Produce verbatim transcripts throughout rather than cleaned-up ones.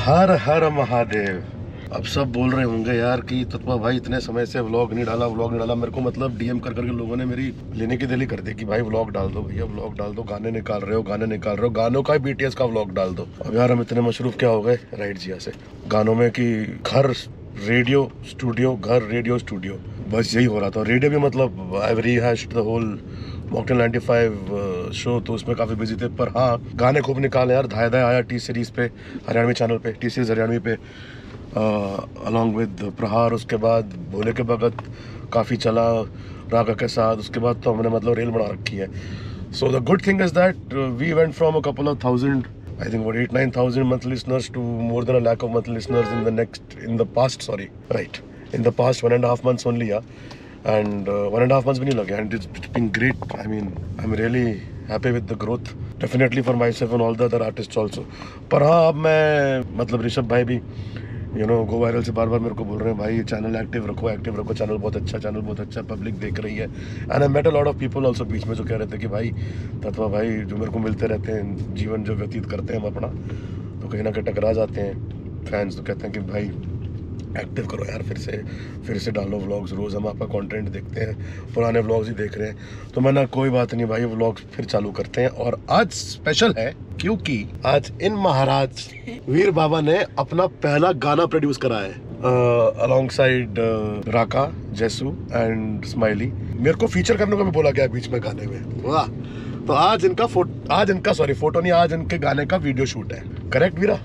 हर हर महादेव। अब सब बोल रहे होंगे यार कि तत्वा भाई इतने समय से व्लॉग नहीं डाला व्लॉग नहीं डाला। मेरे को मतलब डीएम कर करके लोगों ने मेरी लेने की दिली कर दी कि भाई व्लॉग डाल दो भैया, व्लॉग डाल दो, गाने निकाल रहे हो गाने निकाल रहे हो गानों का बीटीएस का व्लॉग डाल दो। अब यार हम इतने मशरूफ क्या हो गए राइट जिया से गानों में कि घर रेडियो स्टूडियो घर रेडियो स्टूडियो, बस यही हो रहा था। रेडियो भी मतलब I rehashed the whole mocktail ninety five show, तो उसमें काफ़ी बिजी थे। पर हाँ गाने खूब निकाले यार। धाय धाय आया टी सीरीज़ पे, हरियाणवी चैनल पे, टी सीरीज़ हरियाणवी पे अलॉन्ग विद प्रहार। उसके बाद भोले के भगत काफ़ी चला रागा के साथ। उसके बाद तो हमने मतलब रेल बना रखी है। So the good thing is that we went from a couple of thousand, I think about eight nine thousand monthly listeners to more than a lakh of monthly listeners in the next in the past sorry right in the past one and a half months only, yeah. And uh, one and a half months भी नहीं लगे and it's, it's been great. I mean I'm really happy with the growth definitely for myself and all the other artists also. पर हाँ अब मैं मतलब ऋषभ भाई भी यू नो गो वायरल से बार बार मेरे को बोल रहे हैं भाई चैनल एक्टिव रखो एक्टिव रखो, चैनल बहुत अच्छा चैनल बहुत अच्छा पब्लिक देख रही है। And I met a lot of people also बीच में जो कह रहे थे कि भाई तत्वा भाई जो मेरे को मिलते रहते हैं जीवन जो व्यतीत करते हैं हम अपना, तो कहीं ना कहीं टकरा जाते हैं फैंस, तो कहते हैं कि भाई एक्टिव करो यार, फिर से फिर से डालो व्लॉग्स, रोज़ हम आपका कंटेंट देखते हैं, पुराने व्लॉग्स ही देख रहे हैं। तो मैंने कोई बात नहीं भाई व्लॉग्स फिर चालू करते हैं। और आज स्पेशल है क्योंकि आज इन महाराज वीर बाबा ने अपना पहला गाना प्रोड्यूस करा है alongside Raka, Jassu and Smiley. मेरे को फीचर करने को भी बोला गया बीच में गाने में, वाह। तो आज इनका फोटो आज इनका सॉरी फोटो नहीं आज इनके गाने का वीडियो शूट है, करेक्ट वीरा?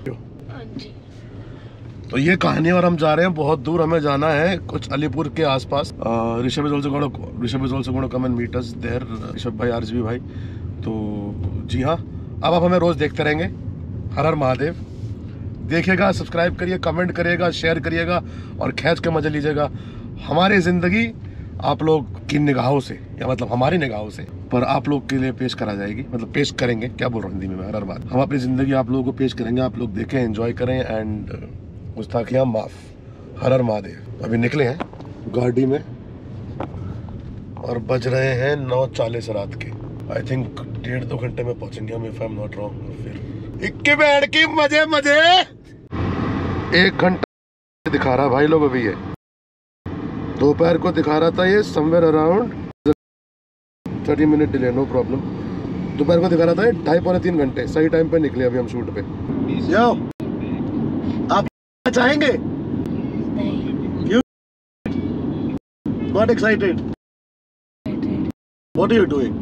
तो ये कहानी और हम जा रहे हैं बहुत दूर, हमें जाना है कुछ अलीपुर के आसपास। Rishabh is also gonna Rishabh is also gonna come and meet us there, Rishabh भाई आरजीबी भाई। तो जी हाँ, अब आप हमें रोज देखते रहेंगे। हर हर महादेव। देखिएगा, सब्सक्राइब करिए, कमेंट करिएगा, शेयर करिएगा और खींच के मजे लीजिएगा। हमारी जिंदगी आप लोग की निगाहों से, या मतलब हमारी निगाहों से, पर आप लोग के लिए पेश करा जाएगी, मतलब पेश करेंगे, क्या बोल रहा हूँ हिंदी में हर हर बात। हम अपनी जिंदगी आप लोगों को पेश करेंगे, आप लोग देखें, एंजॉय करें एंड गुस्ताखियाँ माफ। हर हर महादेव। अभी निकले हैं गाड़ी में और बज रहे हैं नौ चालीस रात के। आई थिंक डेढ़ दो घंटे में पहुंचेंगे हम, if I am not wrong. फिर इक्के बैठ की मजे मजे। एक घंटा दिखा रहा भाई लोग अभी, ये दोपहर को दिखा रहा था ये somewhere around thirty minute delay, no problem. दोपहर को दिखा रहा था ढाई पौने तीन घंटे, सही टाइम पे निकले अभी हम शूट पे। यो आप चाहेंगे? You not excited? What are you doing?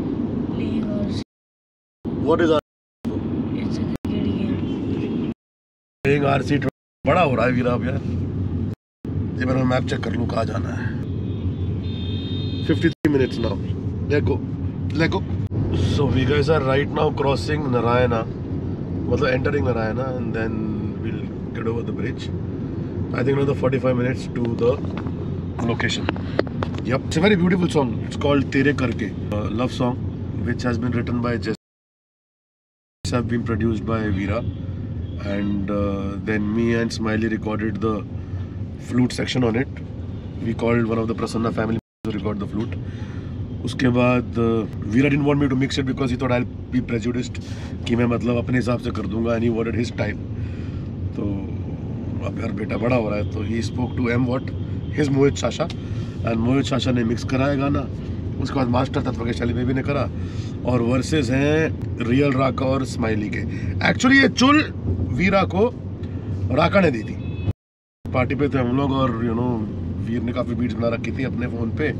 What is our? It's a cricket game. Playing R C बड़ा हो रहा है वीरा अब यार। ये मैं मैप चेक कर लूँ कहाँ जाना है। fifty-three minutes now. Let go. Let go. So we guys are right now crossing Narayana, मतलब entering Narayana, and then we'll get over the bridge. I think another forty-five minutes to the location. Yep, it's a very beautiful song. It's called Tere Karke, a love song which has been written by Jess, have been produced by Veera, and uh, then me and Smiley recorded the flute section on it. We called one of the Prasanna family to record the flute. उसके बाद वीरा didn't want me to mix it because he thought I'll be prejudiced कि मैं मतलब अपने हिसाब से कर दूंगा, and he wanted his style. तो अब यार बेटा बड़ा हो रहा है, तो he spoke to M what his Mohit Sasha, and Mohit Sasha ने मिक्स कराया गाना। उसके बाद मास्टर तत्व के शैली बेबी ने करा, और वर्सेस हैं रियल राका और स्माइली के। एक्चुअली ये चुल वीरा को राका ने दी थी। पार्टी पे थे हम लोग और यू नो वीर ने काफ़ी बीट्स बना रखी थी अपने फ़ोन पे।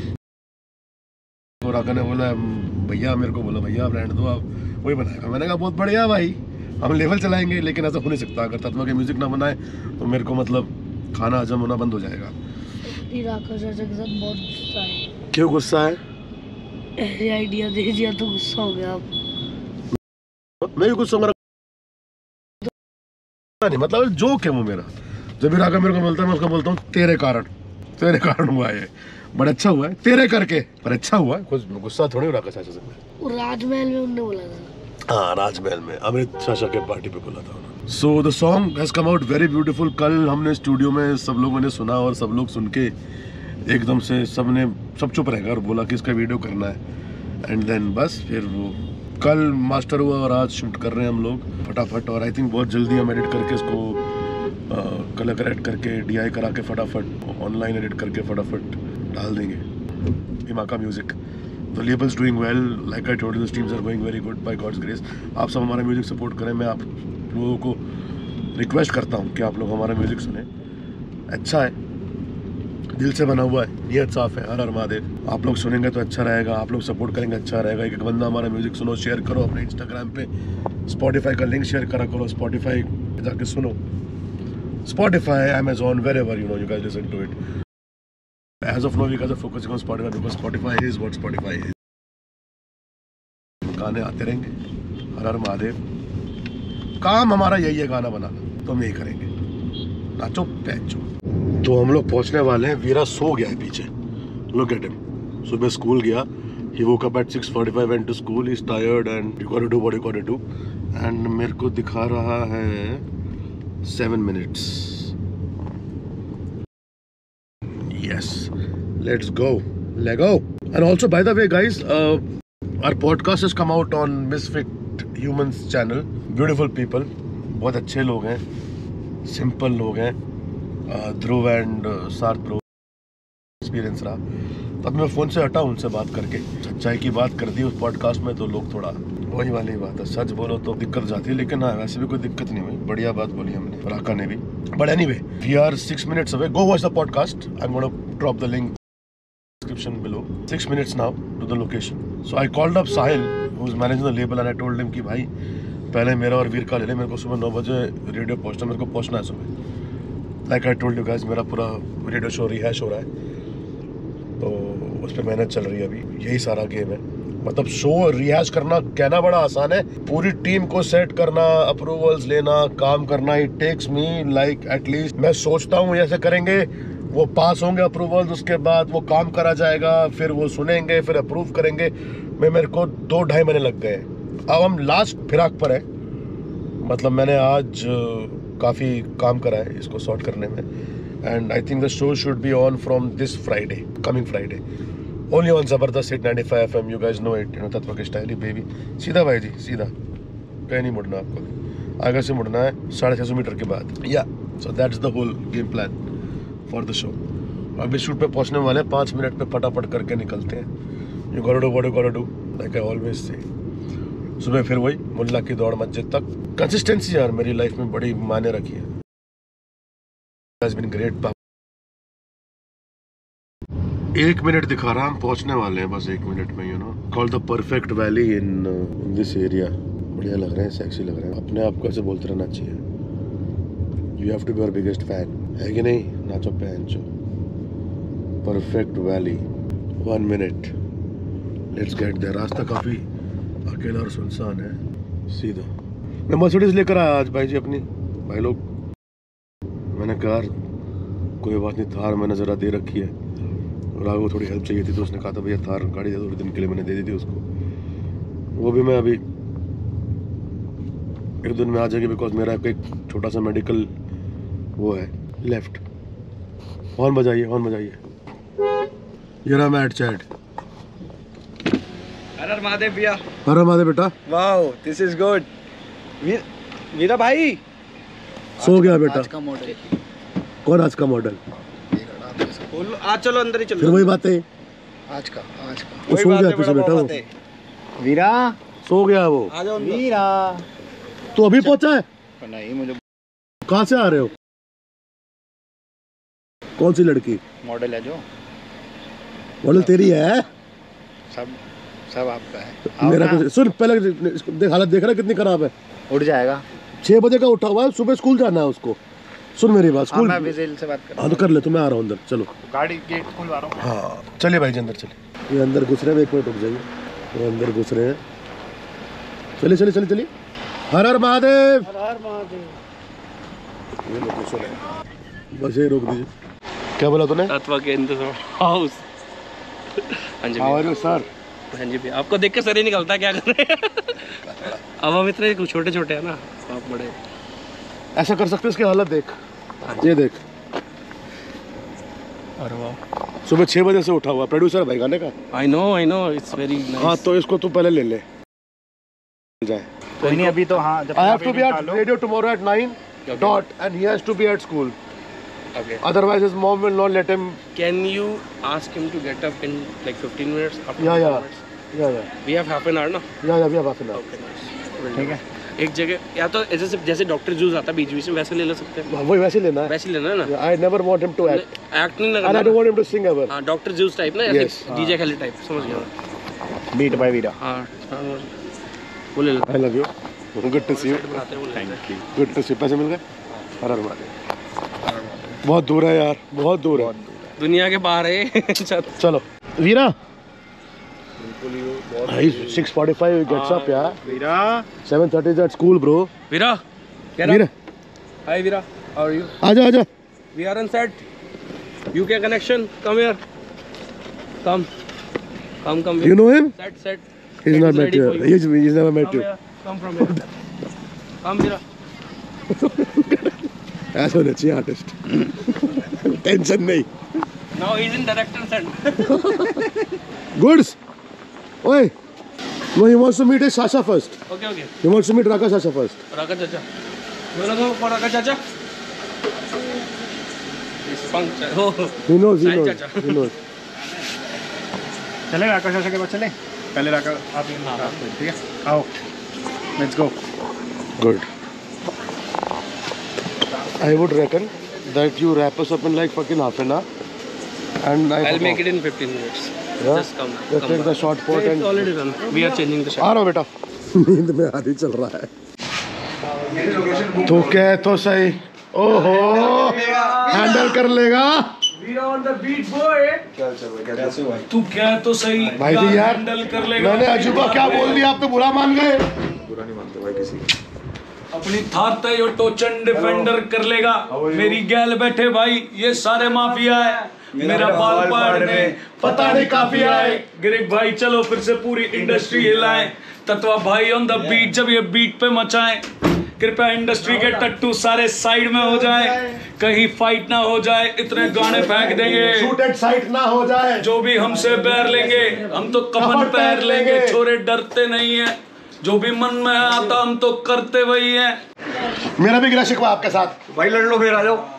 तो राका ने बोला भैया, मेरे को बोला भैया आप रहने दो, आप वही बनाएगा। मैंने कहा बहुत बढ़िया भाई, हम लेवल चलाएंगे, लेकिन ऐसा हो नहीं सकता। अगर तत्व के म्यूजिक ना बनाए तो मेरे को मतलब खाना हजम होना बंद हो जाएगा। राका चाचा के साथ बहुत गुस्सा है। क्यों गुस्सा है? ऐसे आइडिया दे दिया तो गुस्सा हो गया आप। मैं भी गुस्सा मेरा नहीं, मतलब जोक है वो मेरा। जब भी राका मेरे को बोलता है मैं उसको बोलता हूँ तेरे कारण, तेरे कारण हुआ है, बड़ा अच्छा हुआ है तेरे करके, पर अच्छा हुआ है, कुछ गुस्सा थोड़ी राका चाचा से। वो राजमहल में उन्होंने बोला था। हाँ राजमहल में अमित शाशा के पार्टी पे बोला था उन्होंने। So the song has come out very beautiful. कल हमने स्टूडियो में सब लोगों ने सुना और सब लोग सुन के एकदम से सब ने सब चुप रहेगा और बोला कि इसका वीडियो करना है। एंड देन बस फिर वो कल मास्टर हुआ और आज शूट कर रहे हैं हम लोग फटाफट, और आई थिंक बहुत जल्दी हम एडिट करके इसको कलर करेक्ट करके डीआई करा के फटाफट ऑनलाइन एडिट करके फटाफट डाल देंगे। हिमाका music, the label is doing well, like I told you, the streams are going very good by god's grace. आप सब हमारा म्यूजिक सपोर्ट करें, मैं आप लोगों को रिक्वेस्ट करता हूँ कि आप लोग हमारा म्यूजिक सुने। अच्छा है, दिल से बना हुआ है, नियत साफ है। हर हर महादेव। आप लोग सुनेंगे तो अच्छा रहेगा, आप लोग सपोर्ट करेंगे अच्छा रहेगा। एक एक बंदा हमारा म्यूजिक सुनो, शेयर करो अपने इंस्टाग्राम पे, स्पॉटिफाई का लिंक शेयर करा करो, स्पॉटिफाई जाके सुनो, Spotify, Amazon, wherever you know you guys listen to it. As of now we guys are focusing on Spotify because Spotify is what Spotify is. गाने आते रहेंगे, हर हर महादेव। काम हमारा यही है, गाना बनाना, तो हम यही करेंगे, नाचो पैचो। तो हम लोग पहुंचने वाले हैं। वीरा सो गया है पीछे, लुक एट हिम। सुबह स्कूल गया, he woke up at six forty-five, went to school, he's tired and you gotta do what you gotta do, and मेरे को दिखा रहा है seven minutes. Yes, let's go, let go. And also by the way guys, uh, our podcast has come out on Misfit Humans channel. Beautiful people, बहुत अच्छे लोग हैं, simple लोग हैं। Dhruv and Sarth bro experience रहा, तब मैं फ़ोन से हटा उनसे बात करके सच्चाई की बात कर दी उस पॉडकास्ट में, तो लोग थोड़ा वही वाली बात है, सच बोलो तो दिक्कत जाती है, लेकिन हाँ वैसे भी कोई दिक्कत नहीं हुई, बढ़िया बात बोली हमने, राका ने भी। But anyway, we are six minutes away, go watch the podcast, I am gonna drop the link description below. Six minutes now to the location. So I called up Sahil who is managing the label and I told him कि भाई पहले मेरा और वीर का ले ले, मेरे को सुबह नौ बजे रेडियो पहुँचना, मेरे को पहुँचना है सुबह। Like I told you guys, मेरा पूरा रेडियो शो रिहैश हो रहा है, तो उस पर मेहनत चल रही है अभी, यही सारा गेम है। मतलब शो रिहैश करना कहना बड़ा आसान है, पूरी टीम को सेट करना, अप्रूवल्स लेना, काम करना, it takes me like at least, मैं सोचता हूँ ऐसे करेंगे, वो पास होंगे अप्रूवल्स, उसके बाद वो काम करा जाएगा, फिर वो सुनेंगे, फिर अप्रूव करेंगे। मैं मेरे को दो ढाई महीने लग गए। अब हम लास्ट फिराक पर है, मतलब मैंने आज काफ़ी काम करा है इसको सॉर्ट करने में, and I think the show should be on from this Friday, coming Friday, only on जबरदस्त hit ninety five F M. You guys know it, you know Tatva के स्टाइल ही बेबी। सीधा भाई जी, सीधा, कहीं नहीं मुड़ना आपको, आगे से मुड़ना है साढ़े छः सौ मीटर के बाद। या so that's the whole game plan for the show. अभी शूट पे पहुंचने वाले हैं, पाँच मिनट पे फटाफट करके निकलते हैं। You got do what you got do, like I always say. सुबह फिर वही मुल्ला की दौड़ मस्जिद तक। कंसिस्टेंसी यार मेरी लाइफ में बड़ी मायने रखी है। Has been great। एक मिनट दिखा रहा, हम पहुंचने वाले हैं बस एक मिनट में, you know. Called the perfect valley in this area. बढ़िया लग रहे हैं, सेक्सी लग रहे हैं, अपने आप को ऐसे बोलते रहना चाहिए। You have to be our biggest fan, है कि नहीं? नाचो पैंचो। Perfect valley, one minute, let's get there. रास्ता काफ़ी अकेला और सुनसान है। सीधा मैं मर्सिडीज लेकर आया आज भाई जी अपनी, भाई लोग। मैंने कहा कोई बात नहीं, थार मैंने ज़रा दे रखी है, और आगे वो थोड़ी हेल्प चाहिए थी, तो उसने कहा था भैया थार गाड़ी दे, थोड़े दिन के लिए मैंने दे दी थी उसको। वो भी मैं अभी एक दिन में आ जाएगी, बिकॉज मेरा एक छोटा सा मेडिकल वो है लेफ्ट। हॉर्न बजाइए, हॉर्न बजाइए। ये रहा मैं एड चैट। हर हर महादेव भैया। हर हर महादेव बेटा। Wow, this is good. Veera भाई सो गया बेटा। आज का मॉडल कौन? आज का मॉडल? आज चलो अंदर ही चलो। फिर वही बात है, आज का आज का वो सो गया पीछे बेटा, वो वीरा सो गया वो। आ जाओ वीरा। तो अभी पहुंचा है? नहीं, मुझे कहाँ से आ रहे हो? कौन सी लड़की? मॉडल है जो। मॉडल तेरी है? सब सब आपका है। मेरा कुछ सुन, पहले देख, हालत देख रहा है कितनी खराब है। उठ जाएगा। छह बजे का उठा हुआ है, सुबह स्कूल जाना है उसको। सुन मेरी बात, स्कूल मैं विजिल से बात कर। हाँ तो कर ले, तो मैं आ रहा हूँ अंदर, चलो। गाड़ी गेट खुलवा रहा हूँ। हाँ चलिए भाई जी अंदर चलिए। ये अंदर घुस रहे हैं, एक मिनट रुक जाइए। वो अंदर घुस रहे हैं, चलिए चलिए चलिए चलिए। हर हर महादेव। हर हर महादेव। ये लोकेशन है, बस ये रोक दीजिए। क्या बोला तूने? तत्व केंद्र हाउस। हाँ जी हाउ आर यू सर? हाँ जी भैया, आपको देख के सर ही निकलता है, क्या कर रहे हैं। अब हम इतने छोटे छोटे हैं ना, आप बड़े। ऐसा कर सकते हो, इसकी हालत देख, ये देख। अरे वाह, सुबह छह बजे से उठा हुआ, प्रोड्यूसर भाई गाने का। I know I know, it's very nice. हाँ तो इसको तू पहले ले ले। जाए। कोई नहीं अभी तो हाँ I have to be at radio tomorrow at nine dot and he has to be at school. Okay. Otherwise his mom will not let him. Can you ask him to get up in like fifteen minutes? After Yeah, yeah. minutes? Yeah, yeah. We have half an hour ना? Yeah, yeah, we have half an hour. Okay, nice. ठीक है। एक जगह या तो जैसे जैसे doctor juice आता है बीच बीच में वैसे ले ले सकते हैं। वही वैसे लेना है। वैसे लेना है ना? I never want him to act. Act नहीं And I करना। don't want him to sing ever. हाँ डॉक्टर जूस टाइप ना Yes. ऐसे डीजे खाली टाइप समझ गया। Beat by Veera. हाँ वो ले लेते I love you. Good to see you. हैं बनाते हैं वो ले लेते हैं। Good to see you. पैसे मिल गए? हर हर महादेव। बहुत दूर है यार, बहुत दूर है। दुनिया के बाहर है। चलो वीरा भाई six forty-five gets up यार। Veera seven thirty is at school bro। Veera Veera hi Veera how are you? आजा आजा। We are on set UK connection come here come come come You know him? Set set He's not met you. He's, he's never met you. Come from here come Veera ऐसा होना चाहिए artist. Tension नहीं। Now he is in director set Goods. Oi. No, he wants to meet his Sasha first. Okay okay He wants to meet Raka Sasha first. Raka चाचा बोलो तो for राका चाचा इस पंक हो He knows. He Sai knows. Chacha. He knows. चले राका Sasha के पास चले। पहले राका आप ये नाम ठीक है आओ let's go. Good. I would reckon that you wrap us up in like fucking half an hour, and I I'll make it in fifteen minutes. Yeah? Just come. Just come take the back. short port It's and already done. We are changing the uh shot. रहा हूँ बेटा। नींद में आधी चल रहा है। तो क्या तो सही। ओहो हैंडल कर लेगा तू क्या तो सही भाई जी यार। हैंडल कर लेगा। मैंने अजूबा क्या बोल दिया, आप तो बुरा मान गए। अपनी थार तय और टोचन डिफेंडर कर लेगा। मेरी गैल बैठे भाई ये सारे माफिया है। मेरा बाल पाड़ने पता नहीं काफिया है। गिरिक भाई चलो फिर से पूरी इंडस्ट्री हिलाएं। तत्वा भाई ऑन द बीट जब ये बीट पे मचाएं। कृपया इंडस्ट्री के टट्टू सारे साइड में हो जाए। कहीं फाइट ना हो जाए इतने गाने फेंक देंगे। शूट एट साइट ना हो जाए। जो भी हमसे बैर लेंगे हम तो कफन पैर लेंगे। छोरे डरते नहीं है जो भी मन में आता हम तो करते वही है। मेरा भी गिला शिकवा आपके साथ। भाई लड़ लो फिर आ जाओ।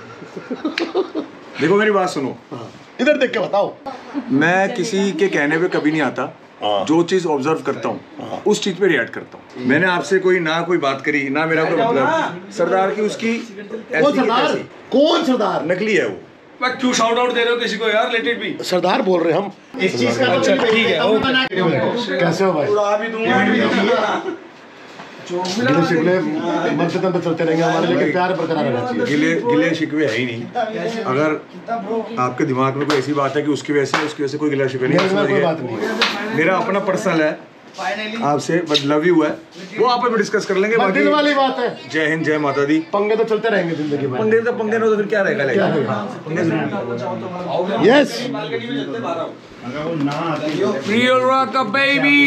देखो मेरी बात सुनो। इधर देख के बताओ। मैं किसी के कहने पे कभी नहीं आता। जो चीज ऑब्जर्व करता हूँ उस चीज पे रिएक्ट करता हूँ। मैंने आपसे कोई ना कोई बात करी ना मेरा कोई मतलब। सरदार की उसकी कौन सरदार? कौन सरदार? नकली है वो। मैं क्यों शाउट आउट दे रहे हो किसी को यार? Let it be. सरदार बोल रहे हम। इस चीज का अच्छा ठीक है ओके। कैसे हो भाई? गिले शिकवे मरते दम पे चलते रहेंगे हमारे, लेकिन प्यार बरकरार रहना चाहिए। गिले गिले शिकवे है ही नहीं। अगर आपके दिमाग में कोई ऐसी बात है कि उसकी वजह से उसकी वजह से कोई गिला शिकवे नहीं है, कोई बात नहीं। मेरा अपना पर्सनल है आपसे, बट लव यू है वो आप में डिस्कस कर लेंगे। दिल वाली बात है। जय हिंद जय माता दी। पंगे तो चलते रहेंगे जिंदगी में। पंगे तो पंगे तो फिर क्या रहेगा? Yes real rock baby.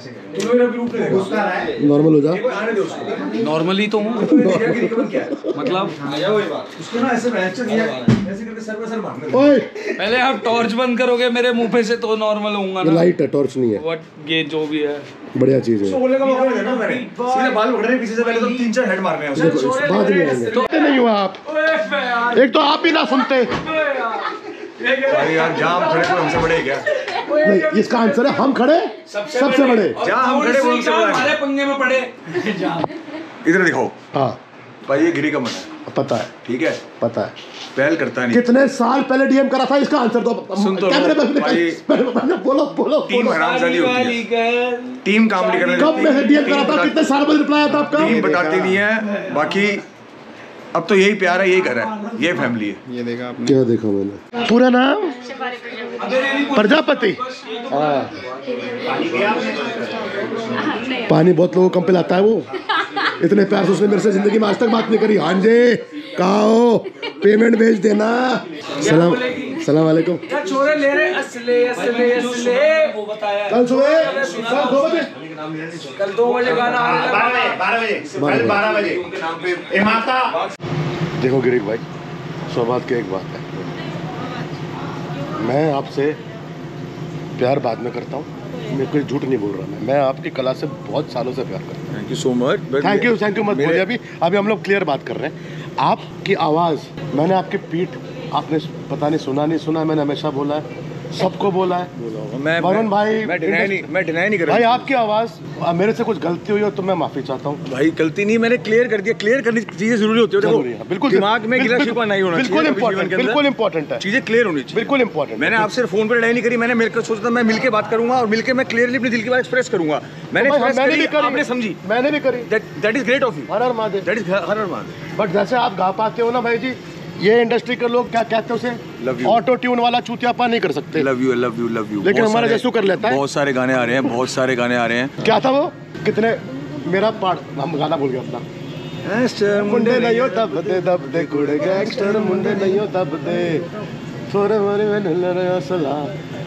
Normal हो जा। नॉर्मली तो हूँ मतलब। उसको ना ऐसे ऐसे करके सर पे सर मारने। ओए पहले आप टॉर्च बंद करोगे मेरे मुंह पे से तो नॉर्मल होऊंगा ये ना। लाइट है, टॉर्च नहीं है। व्हाट ये जो भी है बढ़िया चीज है। बोलने का मौका नहीं देना मैंने। सीधे बाल पकड़ रहे पीछे से पहले तो तीन चार हेड मारने हैं उसे। देखो इस बात नहीं आएंगे। तो नहीं हुआ आप। एक तो आप भी ना सुनते। अरे यार जहाँ हम खड़े कोई हमसे बड़े क्या? नहीं, इसका आंसर है हम खड़े सबसे बड़े। जहाँ हम खड़े वो हमसे बड़ा है। हमारे पंगे में पड़े। इधर दिखाओ हाँ भाई ये गिरी का मन है। पता है, ठीक है पता है। पहल करता नहीं। कितने साल पहले डीएम करा था, इसका आंसर तो सुन तो कैमरे लो, में भाई। बोलो बोलो टीम हरामजादी होती है। टीम काम नहीं करने कब में डीएम करा था? कितने साल बाद रिप्लाई आता आपका? टीम बताती नहीं है। बाकी अब तो यही प्यार है, यही घर है, ये फैमिली है। ये देखा आपने? क्या देखा मैंने? पूरा नाम प्रजापति। हाँ पानी बहुत लोगों को कम पिलाता है वो। इतने प्यार से उसने मेरे से जिंदगी में आज तक बात नहीं करी। हाँ जी कहा हो पेमेंट भेज देना। सलाम सलाम वालेकुम। छोरे ले रहे असले असले असले वो बताया कल सुबह कल दो बजे कल दो बजे गाना बारह बजे बारह बजे माता। देखो गिरीश भाई, सौभाग्य की एक बात है, मैं आपसे प्यार बाद में करता हूँ, मैं कोई झूठ नहीं बोल रहा मैं मैं आपकी कला से बहुत सालों से प्यार करता हूँ। Thank you so much. Thank you thank you मत बोलिए अभी अभी हम लोग क्लियर बात कर रहे हैं। आपकी आवाज़ मैंने आपकी पीठ आपने पता नहीं सुना नहीं सुना मैंने हमेशा बोला है सबको बोला है मैं वरुण भाई मैं डिनाई नहीं मैं डिनाई नहीं कर भाई आपकी आवाज़ मेरे से कुछ गलती हुई हो तो मैं माफ़ी चाहता हूँ भाई। गलती नहीं मैंने क्लियर कर दिया। क्लियर करनी चीजें जरूरी होती है देखो बिल्कुल दिमाग में गिला शिकवा नहीं होना चाहिए। बिल्कुल इंपॉर्टेंट बिल्कुल इंपॉर्टेंट है चीजें क्लियर होनी चाहिए बिल्कुल इंपॉर्टेंट। मैंने आपसे फोन पर लड़ाई नहीं करी। मैंने मिलकर सोचा था मैं मिलकर बात करूंगा और मिलकर मैं क्लियरली अपने दिल की बात एक्सप्रेस करूंगा। मैंने मैंने भी करी आपने समझी मैंने भी करी that is great of you. हर हर महादेव दैट इज हर हर महादेव। बट जैसे आप गा पाते हो ना भाई जी ये इंडस्ट्री के लोग क्या कहते हैं Love उसे you. ऑटो ट्यून वाला चूतियापा नहीं कर सकते। Love you love you love you. लेकिन हमारा जैसू कर लेता है। बहुत सारे गाने आ रहे हैं बहुत सारे गाने आ रहे हैं। क्या था वो कितने मेरा पार्ट हम गाना भूल गया अपना मुंडे नहीं हो दब दे दब दे कुड़े गैंगस्टर मुंडे नहीं हो दब दे थोड़े मोरे में ढल रहा सला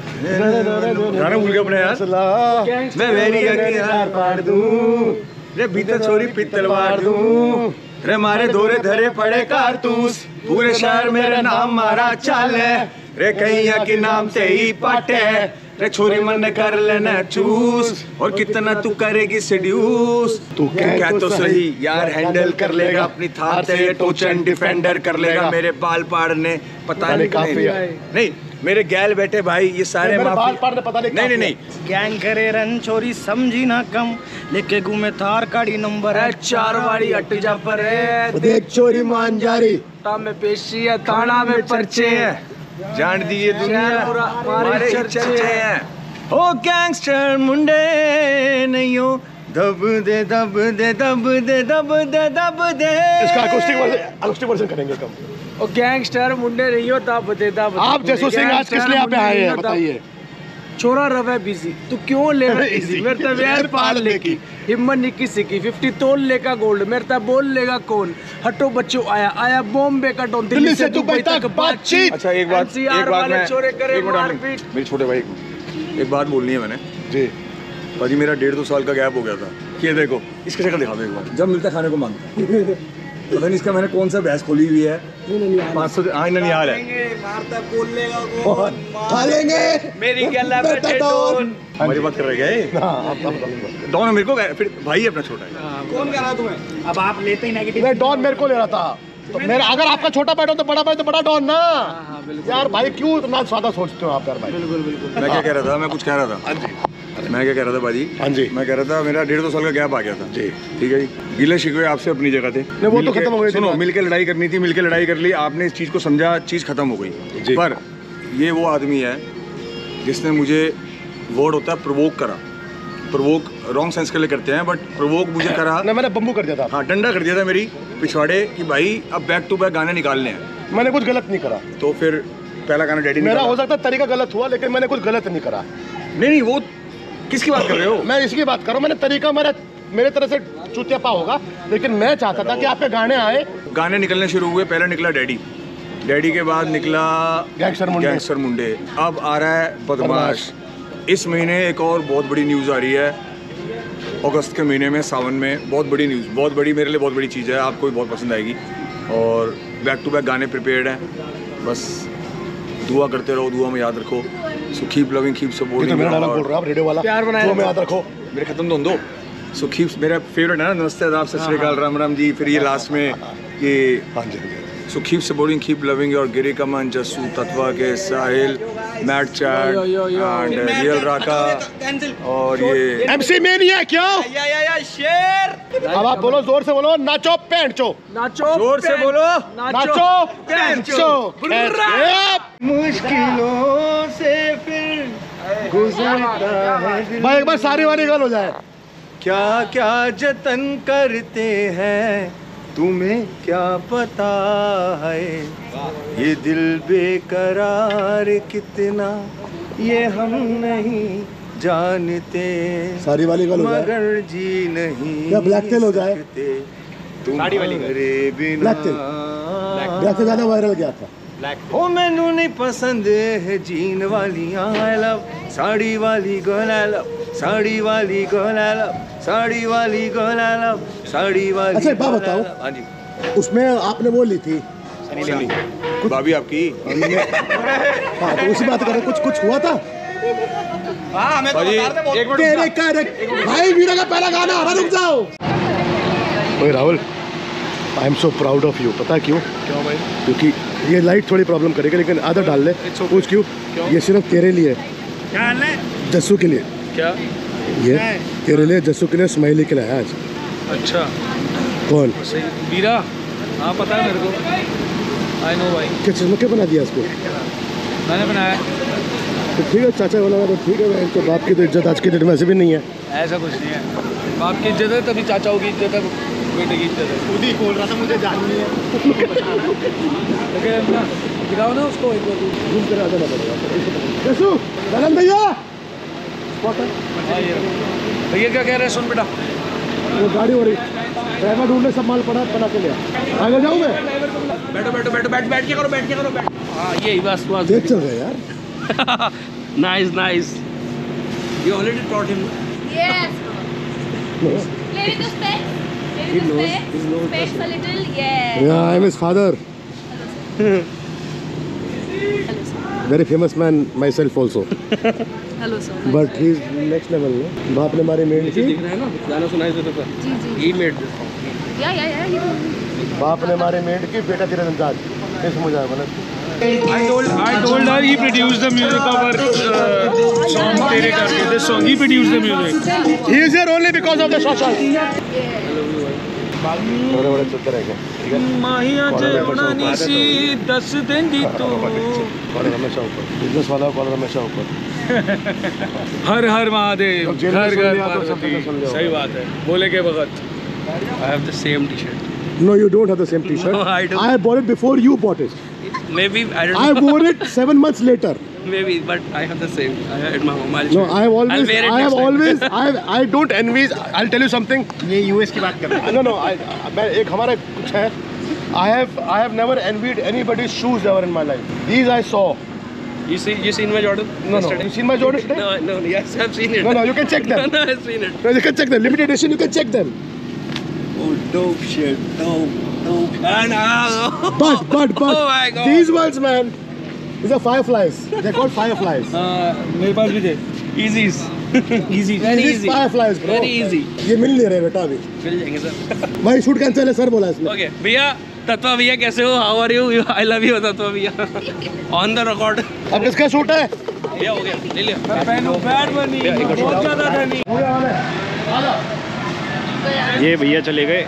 गाना भूल गया अपने यार। मैं वेरी अगेन पाड़ दूं रे भीतर छोरी पितलवार दूं रे मारे दोरे धरे पड़े कारतूस पूरे शहर मेरा नाम मारा चाल है रे कैया के नाम से ही पाटे रे छोरी मन कर लेना चूस और कितना तू करेगी सेड्यूस तू क्या तो सही यार हैंडल कर लेगा अपनी थार से टोचन डिफेंडर कर लेगा मेरे बाल पाड़ने पता नहीं काफी नहीं मेरे गैल बैठे भाई ये सारे बाल पाड़ने पता नहीं नहीं नहीं गैंग करे रन चोरी समझी ना कम लेके घूमे थार काड़ी नंबर है चार वाली अट जा पर है देख चोरी मान जारी ता में पेशी है थाना में पर्चे हैं जान दिए दुनिया हमारे चर्चे हैं ओ गैंगस्टर मुंडे नहीं हो दब दे दब दे दब दे दब दे दब दे। इसका अकॉस्टिक वर्जन अकॉस्टिक वर्जन करेंगे कम। और गैंगस्टर मुंडे नहीं होता बतेदा आप जैसो सिंह आज किस लिए यहाँ पे आए हैं बताइए। छोरा रवे बिजी तू क्यों ले इजी मेरे तो वेर पार लेकी हिम्मत नहीं किसी की फिफ्टी तोल लेगा गोल्ड मेरे तो बोल लेगा कौन हटो बच्चों आया आया बॉम्बे का डॉन दिल्ली से दुबई तक बातचीत। अच्छा एक बात एक बात मैं चोरे करे एक मिनट मारपीट। मेरे छोटे भाई एक बात बोलनी है मैंने जी भाजी मेरा डेढ़ दो साल का गैप हो गया था। ये देखो इसकी शक्ल दिखा दो एक बार जब मिलता खाने को मांगता पता नहीं इसका मैंने कौन सा भैंस खोली हुई है पाँच सौ हाँ ननिहाल है मारता बोल लेगा वो खा लेंगे मेरी गला बैठे डॉन हमारी बात कर रहे गए डॉन मेरे को फिर भाई अपना छोटा है कौन कह रहा तुम्हें अब आप लेते ही नेगेटिव मैं डॉन मेरे को ले रहा था तो मेरा अगर आपका छोटा बैठो तो बड़ा भाई तो बड़ा डॉन ना यार भाई क्यों इतना ज्यादा सोचते हो आप यार भाई। बिल्कुल बिल्कुल मैं क्या कह रहा था मैं कुछ कह रहा था हाँ जी मैं क्या कह रहा था बाजी हाँ जी मैं कह रहा था मेरा डेढ़ दो साल का गैप आ गया था जी ठीक है जी गिले शिकवे आपसे अपनी जगह थे नहीं, वो तो मिलके- खत्म हो गई थी सुनो बात। मिलके लड़ाई करनी थी मिलके लड़ाई कर ली आपने इस चीज़ को समझा चीज़ खत्म हो जी। गई पर ये वो आदमी है जिसने मुझे वर्ड होता है प्रवोक करा प्रवोक रॉन्ग सेंस के लिए करते हैं बट प्रवोक मुझे करा ना मैंने बम्बू कर दिया था हाँ डंडा कर दिया था मेरी पिछवाड़े कि भाई अब बैक टू बैक गाने निकालने हैं मैंने कुछ गलत नहीं करा तो फिर पहला गाना डैडी मेरा हो सकता है तरीका गलत हुआ लेकिन मैंने कुछ गलत नहीं करा। नहीं नहीं वो किसकी बात कर रहे हो मैं इसकी बात कर रहा हूँ मैंने तरीका मेरा मेरे तरह से चूतियापा होगा लेकिन मैं चाहता था कि आपके गाने आए गाने निकलने शुरू हुए पहले निकला डैडी डैडी के बाद निकला गैंगस्टर मुंडे। गैंगस्टर मुंडे अब आ रहा है बदमाश। इस महीने एक और बहुत बड़ी न्यूज़ आ रही है अगस्त के महीने में सावन में बहुत बड़ी न्यूज़ बहुत बड़ी मेरे लिए बहुत बड़ी चीज़ है आपको भी बहुत पसंद आएगी और बैक टू बैक गाने प्रिपेयर्ड हैं बस दुआ करते रहो दुआ में याद रखो सो कीप लविंग कीप ये तो सपोर्टिंग मेरा डायलॉग बोल रहा है आप रेडियो वाला प्यार बनाए वो में याद रखो मेरे खत्म तो दो सो कीप मेरा फेवरेट है ना नमस्ते आदाब सत श्री अकाल राम राम जी फिर ये लास्ट में ये हाँ जी हाँ जी so keep supporting keep loving और गिरी कमन जस्सू तत्वा के Sahil Matt chat yo, yo, yo. And real Raka और ये एमसी मेनिया क्यों या या या शेर अब आप बोलो जोर से बोलो नाचो पैंट चो नाचो जोर से बोलो नाचो पैंट चो मुश्किलों से फिर गुजरता है भाई एक बार सारी वाली गल हो जाए क्या क्या जतन करते हैं तुम्हें क्या पता है ये दिल बेकरार कितना ये हम नहीं जानते सारी वाली गल हो जाए मगर जी नहीं क्या ब्लैक टेल हो जाए? तुम्हारे बिना ब्लैक टेल ब्लैक से ज्यादा वायरल गया था ओ मैनू नहीं पसंद है जीन वालियां आई लव साड़ी वाली गर्ल आई लव साड़ी वाली गर्ल आई लव साड़ी वाली गर्ल आई लव साड़ी वाली अच्छा, एक बात girl I बताओ। love- हाँ जी उसमें आपने वो ली थी भाभी आपकी हाँ तो उसी बात कर रहे कुछ कुछ हुआ था हाँ हमें तो बता दे, एक मिनट तेरे का भाई वीरा का पहला गाना आ रहा, रुक जाओ। ओए Rahul, I am so proud of you. पता है क्यों? क्यों भाई? क्योंकि ये लाइट थोड़ी प्रॉब्लम करेगी, लेकिन आधा डाल ले। पूछ क्यों? ये सिर्फ तेरे लिए, जस्सू के लिए। क्या ये तेरे लिए, जस्सू के लिए स्माइली के लाया आज। अच्छा कौन? वीरा? हाँ पता है मेरे को, आई नो भाई। क्या चीज़ क्या बना दिया इसको? मैंने बनाया। तो ठीक है, चाचा बना तो ठीक है। इनके बाप की तो इज्जत आज के डेट में ऐसे भी नहीं है। ऐसा कुछ नहीं है, बाप की इज्जत है तभी चाचाओं की इज्जत है, बेटे की इज्जत है। खुद ही बोल रहा था मुझे जाननी है। दिखाओ ना उसको एक बार, घूम कर आ जाना पड़ेगा। जस्सू, गलन भैया। भैया क्या कह रहे हैं? सुन बेटा, वो गाड़ी हो रही, ड्राइवर ढूंढने सब माल पड़ा बना के लिया। आगे जाऊँ मैं? बैठो बैठो बैठो बैठ बैठ के करो, बैठ के करो, बैठ। हाँ यही बस बस। देख चल रहे यार। Nice nice. You already taught him. Yes. Play with the specs. Play with the specs. Specs a little. Yeah. Yeah, I am his father. Very famous man myself also. Hello sir. But he's next level. No? बाप ने हमारी made की। दिख रहा है ना, गाना सुनाई देता था। जी जी. He made this. Yeah yeah yeah. He बाप ने हमारे मेड की, बेटा तेरे अंदाज। इस मुझे बना। I told I told her he produced the music of our uh, song Tere Karke. This song he produced the music. He is here only because of the social. बड़े बड़े चुप रहेंगे, ठीक है? माहिया जवनानी सी दस देंगी तो। कॉलर हमेशा ऊपर, बिजनेस वाला कॉलर हमेशा ऊपर। हर हर महादेव, जेल में घर सुन घर लिया तो सब पार्वती। जगह सुन लिया। सही बात है, बोले के वक्त। I have the same T-shirt. No, you don't have the same T-shirt. No, I don't. I bought it before you bought it. Maybe I don't I know. wore it seven months later. Maybe, but I have the same. I have at my home. I'll No, show I have you. I'll always, wear it I have next time. always, I have, I don't envy. I'll tell you something. ये US की बात कर रहा है। No, no, I, मैं एक हमारा कुछ है. I have, I have never envied anybody's shoes ever in my life. These I saw. You see, you seen my Jordan? No, no. yesterday? You seen my Jordan today? No, no, yes, I've seen it. No, no. You can check them. No, no, I've seen it. No, you can check them. Limited edition. You can check them. Oh, dope shit, dope, dope. And uh, But, but, but. Oh my God. These ones, man. These are fireflies. They're called fireflies. मेरे पास भी थे। Easies. Easy. Very These easy. fireflies, bro. Very easy. ये मिल नहीं रहे बेटा अभी। मिल जाएंगे sir. भाई शूट कैंसिल है सर बोला इसने। Okay, भैया, तत्वा भैया कैसे हो? How are you? I love you, तत्वा भैया। On the record. अब किसका शूट है? भैया हो गया, ले लिया। पहनो बैड बनी, बहुत ज्यादा धनी। ये भैया चले गए।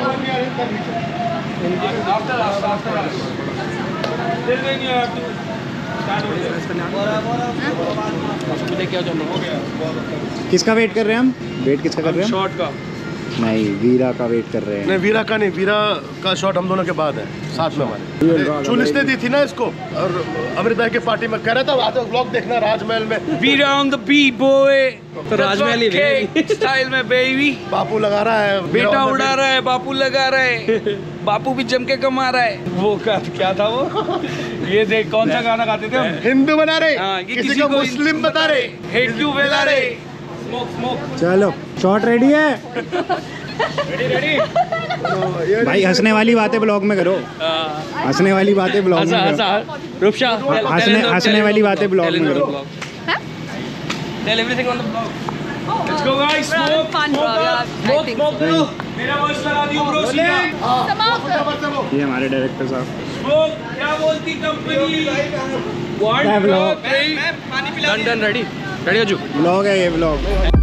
किसका वेट कर रहे हैं हम? वेट किसका कर रहे हैं? शॉर्ट का। नहीं, वीरा का वेट कर रहे हैं। नहीं वीरा का नहीं, वीरा का शॉट हम दोनों के बाद है, साथ में हमारे। चुल इसने दी थी ना इसको, और अमृत भाई की पार्टी में कह रहा था आज व्लॉग देखना राजमहल में। वीरा on the beat boy। तो राजमहल ही है। स्टाइल में बेबी। बापू लगा रहा है, बेटा उड़ा रहा है, बापू लगा रहा है, बापू भी जम के कमा रहा है। वो क्या क्या था वो? ये देख कौन सा गाना गाते थे हम? हिंदू बना रहे, हाँ, ये किसी किसी को को मुस्लिम बता रहे, हेट यू वेला रे। Smoke smoke. चलो, शॉट रेडी है? Ready ready. भाई हंसने वाली बातें ब्लॉग में करो। हंसने वाली बातें ब्लॉग में हंसा करो। हंसा रूपशा, हंसने हंसने वाली बातें ब्लॉग में करो। Tell everything on the blog. Let's go guys, smoke, fun, smoke bro. up, Yeah, I smoke, think smoke so. bro. मेरा वॉइस लगा दियो ब्रो सीधा। ये हमारे डायरेक्टर साहब। Smoke, क्या बोलती कंपनी? One, क्या two, vlog? three. Done done ready. Ready अजू? ब्लॉग है ये ब्लॉग।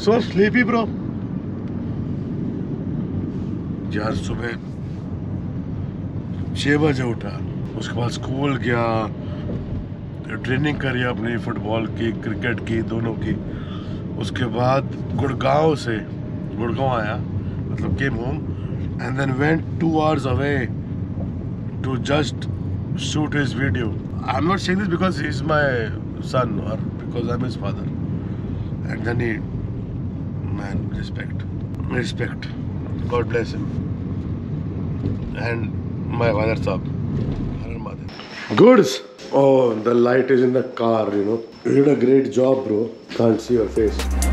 So sleepy bro. यार सुबह छः बजे उठा, उसके बाद स्कूल गया, ट्रेनिंग करी अपनी फुटबॉल की, क्रिकेट की, दोनों की। उसके बाद गुड़गांव से गुड़गांव आया, मतलब came home and then went two hours away to just shoot his video. I am not saying this because he is my son और because I am his father. And then he man respect respect God bless him and my father साहब। Goods. Oh, the light is in the car, you know. You did a great job, bro. Can't see your face.